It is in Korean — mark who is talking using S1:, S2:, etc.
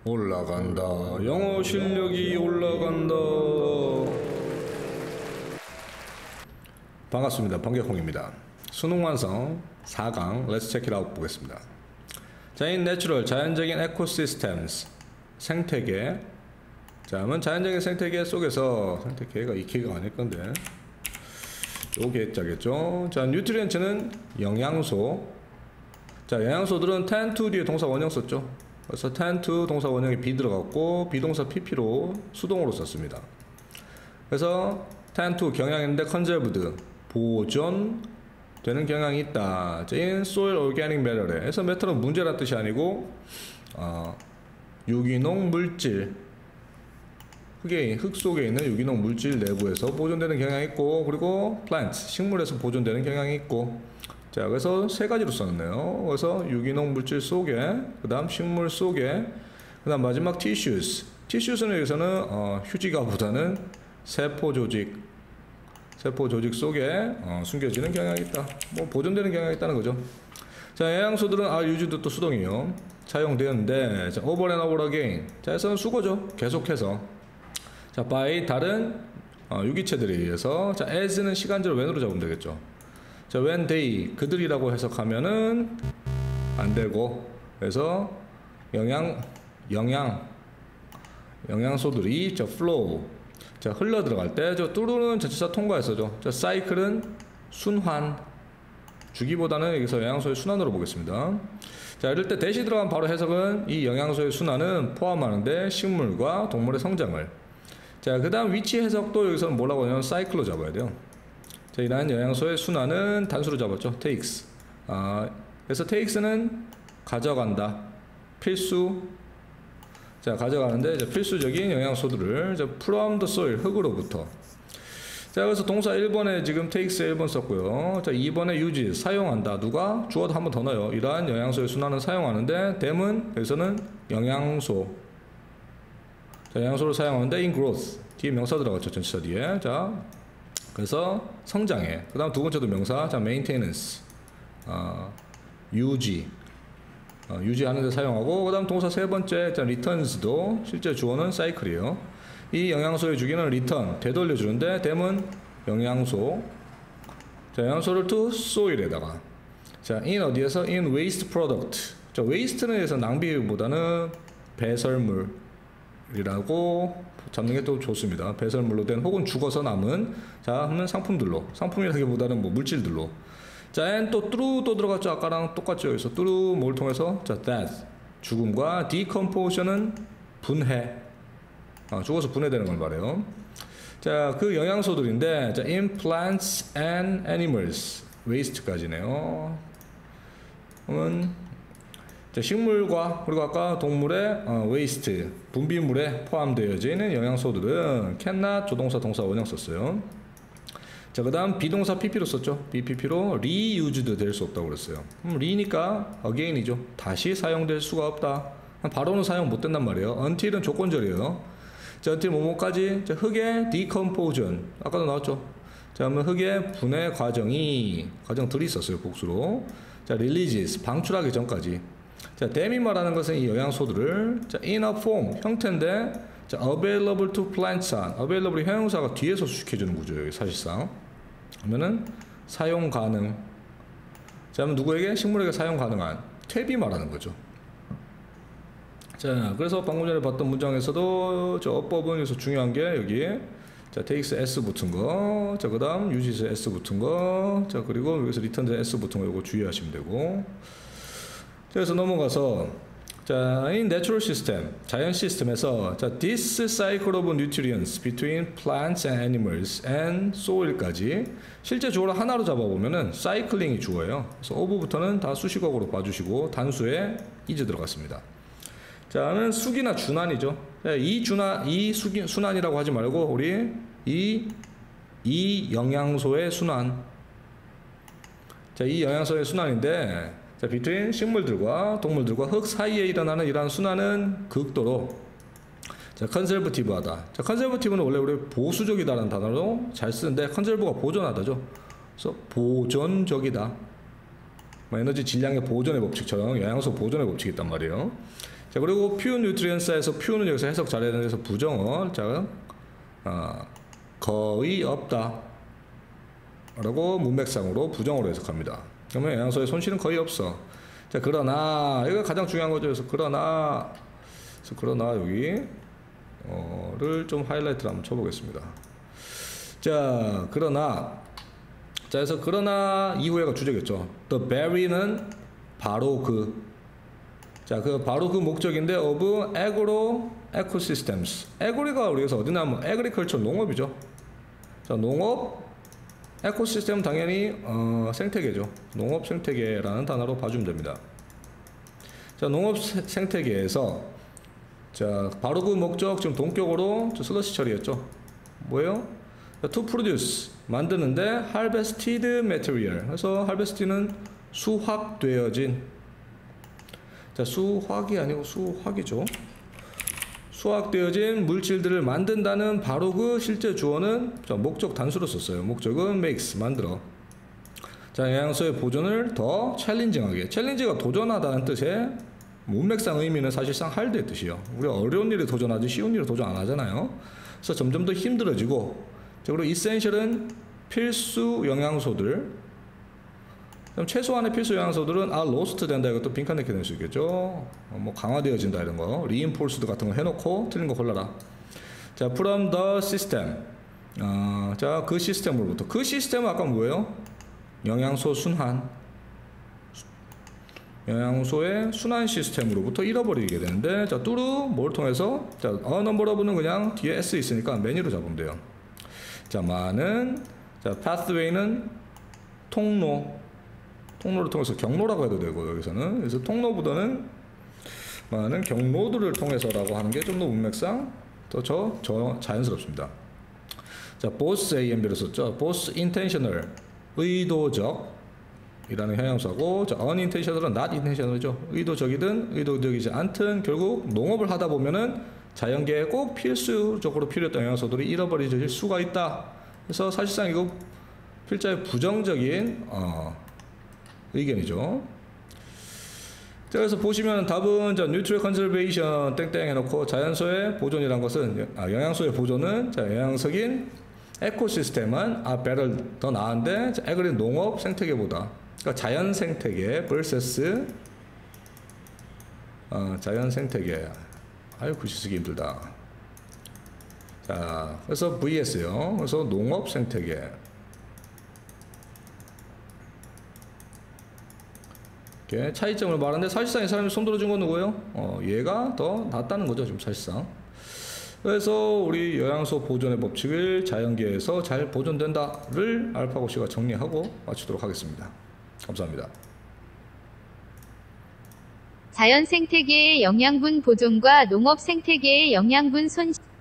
S1: 올라간다. 영어 실력이 올라간다. 반갑습니다. 번개콩입니다. 수능 완성 4강 Let's check it out 보겠습니다. 자, in natural 자연적인 ecosystems 생태계. 자, 그러면 자연적인 생태계 속에서 생태계가 이 개가 아닐 건데 요게 자겠죠. 자, nutrients는 영양소. 자, 영양소들은 tend to 뒤에 동사 원형 썼죠. 그래서 tend to 동사 원형에 be 들어갔고 비동사 pp로 수동으로 썼습니다. 그래서 tend to 경향인데 conserved 보존되는 경향이 있다. in soil organic matter에 그래서 matter는 문제란 뜻이 아니고 유기농 물질 흙 속에 있는 유기농 물질 내부에서 보존되는 경향이 있고, 그리고 plants 식물에서 보존되는 경향이 있고. 자, 그래서 세 가지로 썼네요. 그래서 유기농 물질 속에, 그 다음 식물 속에, 그 다음 마지막 tissues는 여기서는 휴지가보다는 세포 조직 속에 숨겨지는 경향이 있다. 뭐 보존되는 경향이 있다는 거죠. 자, 영양소들은 used 또 수동이요. 사용되었는데, 자, over and over again. 자, 여기서는 수거죠. 계속해서. 자, by 다른 유기체들에 의해서. 자, as는 시간제로 when으로 잡으면 되겠죠. 자, when they 그들이라고 해석하면은 안 되고, 그래서 영양소들이 저 flow 자, 흘러 들어갈 때 저 through는 전치사 통과했어죠. 자, cycle은 순환 주기보다는 여기서 영양소의 순환으로 보겠습니다. 자, 이럴 때 대시 들어간 바로 해석은 이 영양소의 순환은 포함하는데 식물과 동물의 성장을. 자, 그 다음 위치 해석도 여기서는 뭐라고 하냐면 cycle로 잡아야 돼요. 자, 이러한 영양소의 순환은 단수로 잡았죠. takes. 그래서 takes는 가져간다. 필수. 자, 가져가는데 이제 필수적인 영양소들을 from the soil 흙으로부터. 자, 그래서 동사 1번에 지금 takes에 1번 썼고요. 자, 2번에 use 사용한다. 누가? 주어도 한 번 더 넣어요. 이러한 영양소의 순환은 사용하는데 them은 여기서는 영양소. 자, 영양소를 사용하는데 in growth 뒤에 명사 들어갔죠. 전치사 뒤에. 자, 그래서 성장해. 그 다음 두 번째도 명사. 자, maintenance 유지하는 데 사용하고, 그 다음 동사 세 번째. 자, returns도 실제 주어는 cycle이에요. 이 영양소의 주기는 return 되돌려주는데 them은 영양소. 자, 영양소를 to soil에다가. 자, in 어디에서? in waste product. 자, waste는 여기서 낭비보다는 배설물이라고 잡는 게 또 좋습니다. 배설물로 된 혹은 죽어서 남은 자 하면 상품이라기보다는 뭐 물질들로. 자, and 또 through 또 들어갔죠. 아까랑 똑같죠. 여기서 through 뭘 통해서? 자, death 죽음과 decomposition은 분해 죽어서 분해되는 걸 말해요. 자, 그 영양소들인데 자, in plants and animals waste까지네요. 그러면 자, 식물과 그리고 아까 동물의 waste 분비물에 포함되어지는 영양소들은 cannot 조동사 동사 원형 썼어요. 자, 그 다음 비동사 pp로 썼죠. bpp로 reused 될 수 없다고 그랬어요. re니까 again이죠. 다시 사용될 수가 없다. 바로는 사용 못 된단 말이에요. until은 조건절이에요. 자, until 뭐뭐까지. 자, 흙의 decomposition 아까도 나왔죠. 자, 그러면 흙의 분해 과정들이 있었어요. 복수로. 자, releases 방출하기 전까지. 자, them이 말하는 것은 이 영양소들을 자, in a form 형태인데 자, available to plants available이 형용사가 뒤에서 수식해주는 구조예요. 여기 사실상. 그러면은 사용 가능. 자, 그러면 누구에게? 식물에게 사용 가능한 탭이 말하는 거죠. 자, 그래서 방금 전에 봤던 문장에서도 저 어법은 여기서 중요한 게 여기에 자, takes s 붙은 거. 자, 그 다음 uses s 붙은 거. 자, 그리고 여기서 return s 붙은 거 이거 주의하시면 되고. 그래서 넘어가서 자, in natural system 자연 시스템에서 자, this cycle of nutrients between plants and animals and soil까지 실제 주어를 하나로 잡아보면은 cycling이 주어예요. 그래서 of부터는 다 수식어로 봐주시고 단수에 is 들어갔습니다. 자, 는 수기나 준환이죠. 자, 이 순환이라고 하지 말고 우리 이 영양소의 순환. 자, 이 영양소의 순환인데 자, between 식물들과 동물들과 흙 사이에 일어나는 이러한 순환은 극도로 자, conservative하다. 자, conservative는 원래 우리 보수적이다라는 단어로 잘 쓰는데 conserve가 보존하다죠. 그래서 보존적이다. 에너지 질량의 보존의 법칙처럼 영양소 보존의 법칙이 있단 말이에요. 자, 그리고 pure nutrients에서 pure는 여기서 해석 잘해야 되는 데서 부정어. 자, 거의 없다 라고 문맥상으로 부정어로 해석합니다. 그러면 영양소의 손실은 거의 없어. 자, 그러나 이거 가장 중요한 거죠. 그래서 그러나 여기 를 좀 하이라이트를 한번 쳐보겠습니다. 자, 그러나 자, 그래서 그러나 이후에가 주제겠죠. The berry는 바로 자, 바로 그 목적인데 of agro ecosystems. agri가 우리가 어디 나면 agriculture 농업이죠. 자, 농업 에코시스템 당연히 생태계죠. 농업 생태계라는 단어로 봐주면 됩니다. 자, 농업 생태계에서 자, 바로 그 목적 지금 동격으로 슬러시 처리했죠. 뭐예요? to produce 만드는데 harvested material. 그래서 harvest는 수확되어진. 자, 수확이 아니고 수확이죠. 수확되어진 물질들을 만든다는 바로 그 실제 주어는 자, 목적 단수로 썼어요. 목적은 makes 만들어. 자, 영양소의 보존을 더 챌린징하게. 챌린지가 도전하다는 뜻의 문맥상 의미는 사실상 할드의 뜻이요. 우리가 어려운 일에 도전하지 쉬운 일에 도전 안 하잖아요. 그래서 점점 더 힘들어지고. 자, 그리고 essential은 필수 영양소들. 그럼 최소한의 필수 영양소들은 are lost 된다. 이것도 빈칸넣기 될 수 있겠죠. 뭐 강화되어진다 이런 거. reinforced 같은 거 해놓고 틀린 거 골라라. 자, from the system. 자, 그 시스템으로부터. 그 시스템은 아까 뭐예요? 영양소 순환. 영양소의 순환 시스템으로부터 잃어버리게 되는데, 자, 뚜루 뭘 통해서? 자, numberof는 그냥 뒤에 s 있으니까 매니로 잡으면 돼요. 자, 많은. 자, pathway는 통로를 통해서 경로라고 해도 되고 여기서는 그래서 통로보다는 많은 경로들을 통해서라고 하는 게 좀 더 문맥상 더 자연스럽습니다. 자, both A and B를 썼죠. both intentional 의도적 이라는 형용사고, 자, unintentional은 not intentional이죠. 의도적이든 의도적이지 않든 결국 농업을 하다 보면은 자연계에 꼭 필수적으로 필요했던 영양소들이 잃어버려질 수가 있다. 그래서 사실상 이거 필자의 부정적인 의견이죠. 자, 그래서 보시면 답은 자, nutrient conservation 땡땡 해놓고 자연소의 보존이란 것은 영양소의 보존은 자, 영양석인 에코시스템은 better 더 나은데 자, agri 농업 생태계보다 그러니까 자연 생태계 vs 자연 생태계. 아유, 글씨 쓰기 힘들다. 자, 그래서 vs요. 그래서 농업 생태계. 이렇게 차이점을 말하는데 사실상 이 사람이 손들어준 건 누구예요? 얘가 더 낫다는 거죠, 지금 사실상. 그래서 우리 영양소 보존의 법칙을 자연계에서 잘 보존된다를 알파고씨가 정리하고 마치도록 하겠습니다. 감사합니다.
S2: 자연 생태계의 영양분 보존과 농업 생태계의 영양분 손실